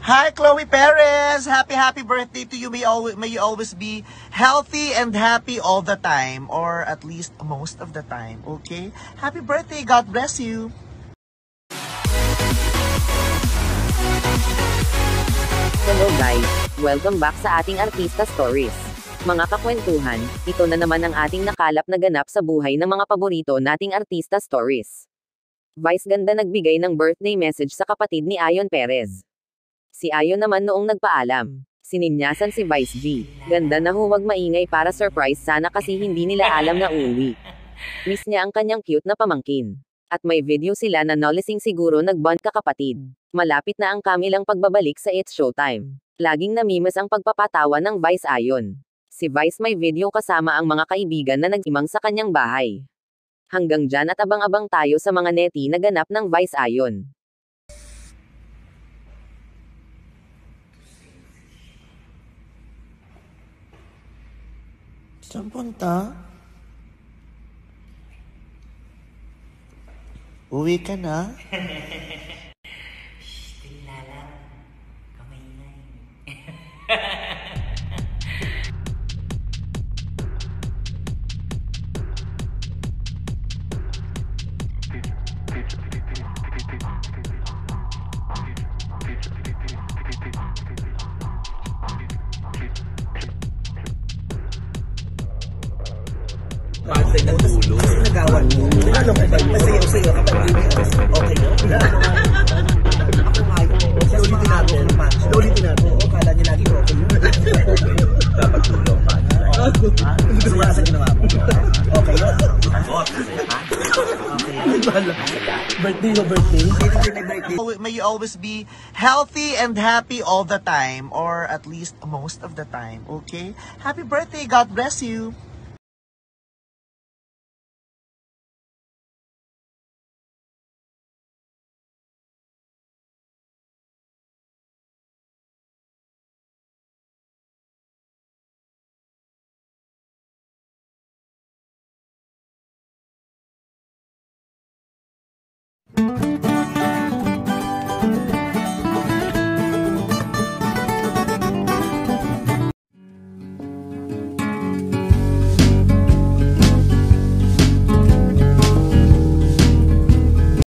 Hi, Chloe Perez! Happy birthday to you. May you always be healthy and happy all the time. Or at least most of the time, okay? Happy birthday! God bless you! Hello guys! Welcome back sa ating Artista Stories. Mga kakwentuhan, ito na naman ang ating nakalap na ganap sa buhay ng mga paborito nating Artista Stories. Vice ganda nagbigay ng birthday message sa kapatid ni Ayon Perez. Si Ayon naman noong nagpaalam. Sininyasan si Vice G. Ganda na huwag maingay para surprise sana kasi hindi nila alam na uuwi. Miss niya ang kanyang cute na pamangkin. At may video sila na nolising siguro nagbond kakapatid. Malapit na ang kamilang pagbabalik sa It's Showtime. Laging namimiss ang pagpapatawa ng Vice Ayon. Si Vice may video kasama ang mga kaibigan na nag-imang sa kanyang bahay. Hanggang dyan at abang-abang tayo sa mga neti na ganap ng Vice Ayon. Saan punta? Uwi ka na? Tingnan lang. Kamay na Pasay ng dulo. Nagawan mo. Alam ko ba yun? Masayaw-sayaw ka ba? Okay yun? Ako nga yun. Ulitin natin. Ulitin natin. Kala niya lagi okay yun. Dapat tulong pa. Masaya sa ginawa mo. Okay yun. Birthday o birthday? May you always be healthy and happy all the time. Or at least most of the time, okay? Happy birthday! God bless you!